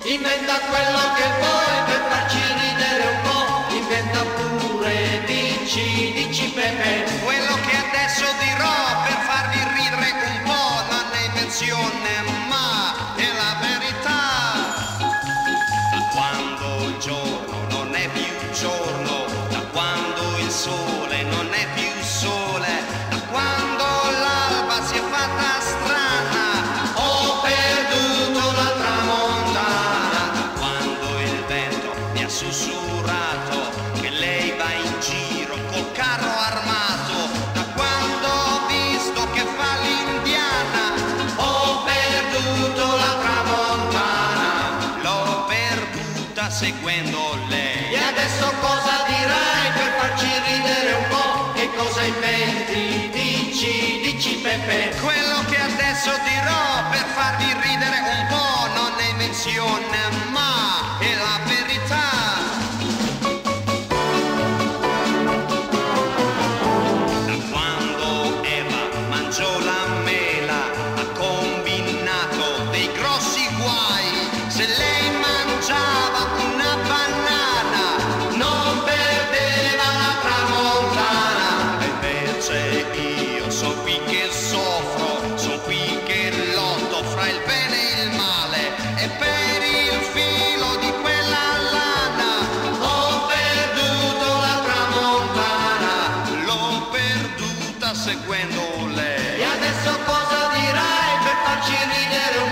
Inventa quello che vuoi per farci ridere un po', inventa pure, dici Pepe. Quello che adesso dirò per farvi ridere un po' non è invenzione ma è la verità. Da quando il giorno non è più giorno, da quando il sole non è più sole, da quando l'alba si è fatta strana, Ho perduto la tramontana. da quando il vento mi ha sussurrato che lei va in giro col carro armato, da quando ho visto che fa l'indiana, Ho perduto la tramontana. l'ho perduta seguendo lei. E adesso cosa dirai per farci ridere un po'? Che cosa inventi? Dici Pepe. Quello che adesso dirò per farvi ridere un po' non è invenzione ma è la verità. Da quando Eva mangiò la mela ha combinato dei grossi guai. Se lei mangiava una banana Non perdeva la tramontana. e invece io sono qui che soffro, sono qui che lotto fra il bene e il male e per il filo di quella lana Ho perduto la tramontana. l'ho perduta seguendo lei. E adesso cosa dirai per farci ridere un